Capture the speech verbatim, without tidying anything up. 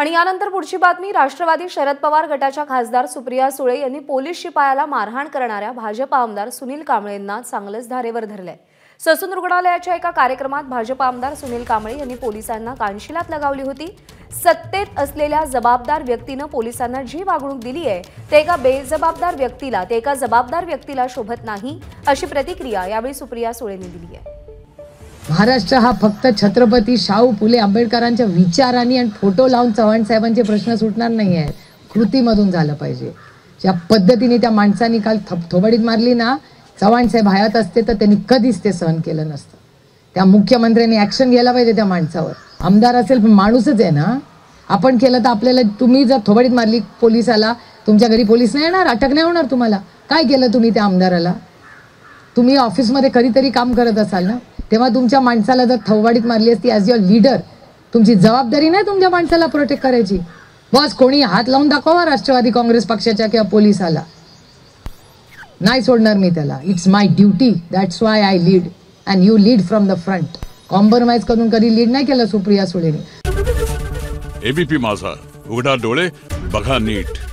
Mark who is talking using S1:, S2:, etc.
S1: आणि यानंतर पुढची बातमी, राष्ट्रवादी शरद पवार गटाच्या खासदार सुप्रिया सुळे यांनी पोलीस शिपायाला मारहाण करणाऱ्या भाजप आमदार सुनील कांबळेंना चांगलंच धारेवर धरलंय। ससून रुग्णालयाच्या एका कार्यक्रमात भाजप आमदार सुनील कांबळे यांनी पोलिसांना कानशिलात लगावली होती। सत्तेत असलेल्या जबाबदार व्यक्तीने पोलिसांना जी वागणूक दिली आहे ते एका बेजबाबदार व्यक्तीला ते एका जबाबदार व्यक्तीला शोभत नाही, अशी प्रतिक्रिया यावेळी सुप्रिया सुळेंनी दिली आहे।
S2: महाराष्ट्र हा फक्त छत्रपती शाहू फुले आंबेडकरांच्या विचारांनी आणि फोटो लावून चव्हाण साहेबांचे प्रश्न सुटणार नाही आहेत, कृतीमधून झालं पाहिजे। ज्या पद्धतीने त्या माणसांनी काल थोबडीत मारली ना, चव्हाण साहेब हयात असते तर त्यांनी कधीच ते सहन केलं नसतं। त्या मुख्यमंत्र्यांनी ऍक्शन घ्यायला पाहिजे त्या माणसावर। आमदार असेल पण माणूसच आहे ना, आपण केलं तर आपल्याला, तुम्ही जर थोबडीत मारली पोलिसाला, तुमच्या घरी पोलीस नाही येणार, अटक नाही होणार तुम्हाला? काय केलं तुम्ही त्या आमदाराला? तुम्ही ऑफिसमध्ये कधीतरी काम करत असाल ना, तेव्हा तुमच्या माणसाला जर थोबाडीत मारली असती ॲज युअर लीडर, तुमची जबाबदारी नाही तुमच्या माणसाला प्रोटेक्ट करायची? बस कोणी हात लावून दाखवा राष्ट्रवादी काँग्रेस पक्षाच्या किंवा पोलिसाला, नाही सोडणार मी त्याला। It's my duty, that's why I lead and you lead from the front. Compromise करून कधी लीड नाही केलं सुप्रिया सुळेने।
S3: एबीपी माझा, उघडा डोळे बघा नीट।